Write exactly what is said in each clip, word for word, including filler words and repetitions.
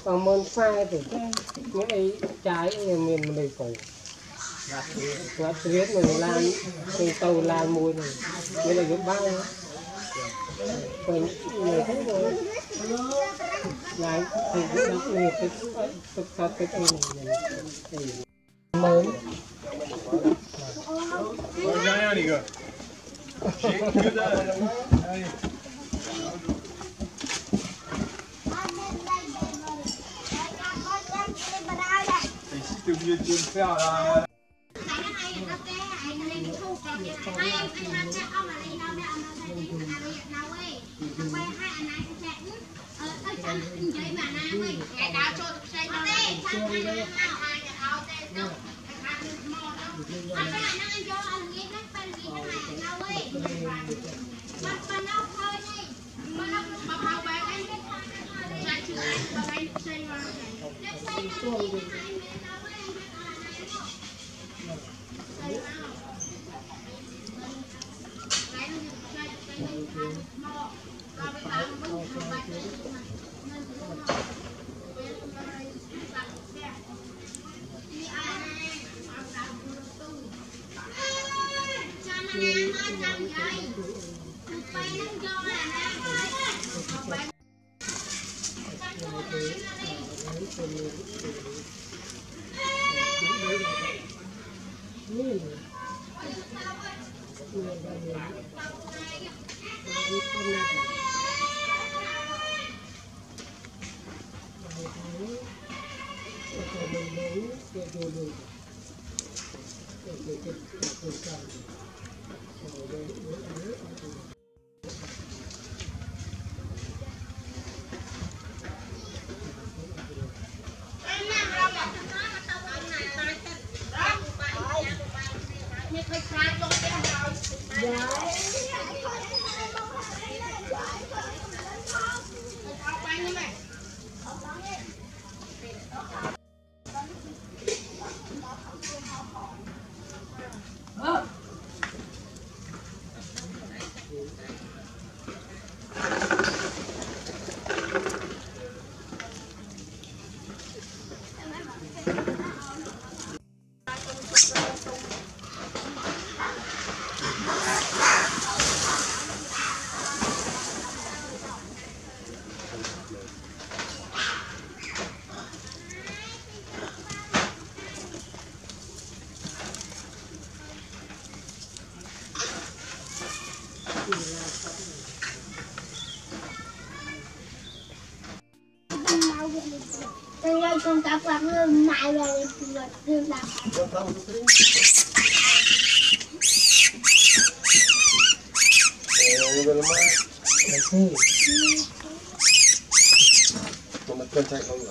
còn môn sai thì những ấy trái miền mình đầy cổ ngắt riết mình lan mình tàu lan mùi này như là cái bao còn người thấy rồi lại thì cái đó người cái cái cái cái cái này mới con cá quạt luôn mãi rồi đưa ra con cân chạy không được.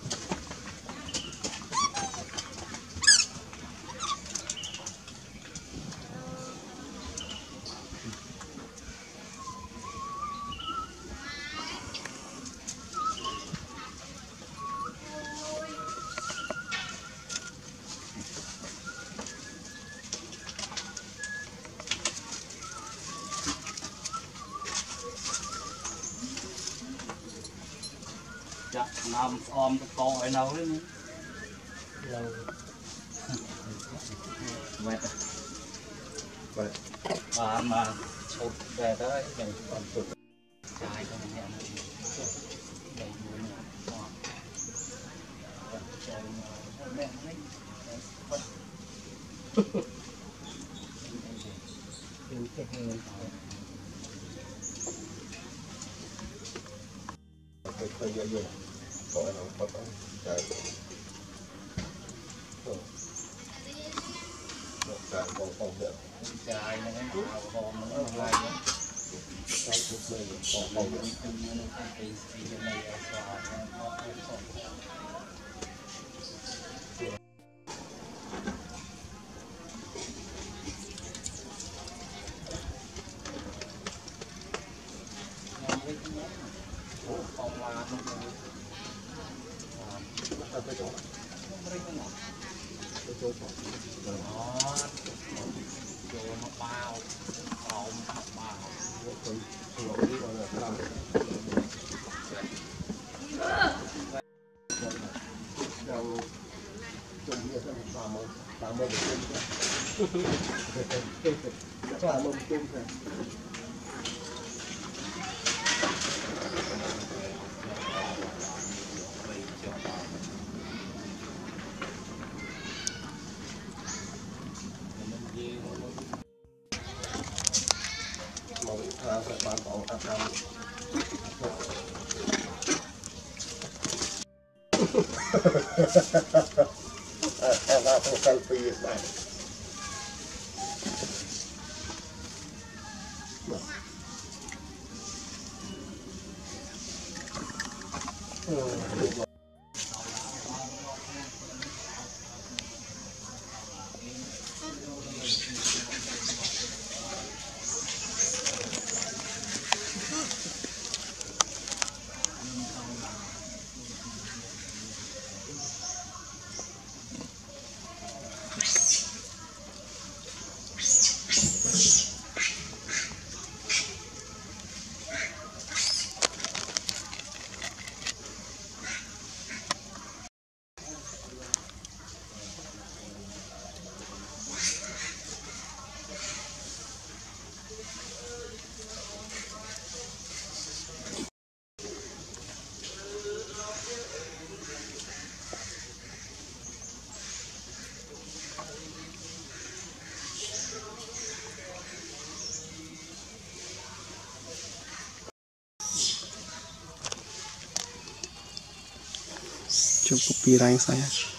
Dạ, làm om cái co ở đâu đấy lâu mệt Vậy. mà mà sụt về tới này còn sụt dài cho mình đây Cái thời gian rồi, có ai nào bắt tay, chạy, một càng còn còn được, dài này nó còn nó lại chạy một bên còn còn được. Không là không Ở cái chỗ cái chỗ đó chỗ nó bao bao nó bao cái chỗ đi vào là làm sama betul. Sama betul kan. Mau saya pantau akan enak selfie này. Cukup pirang saya.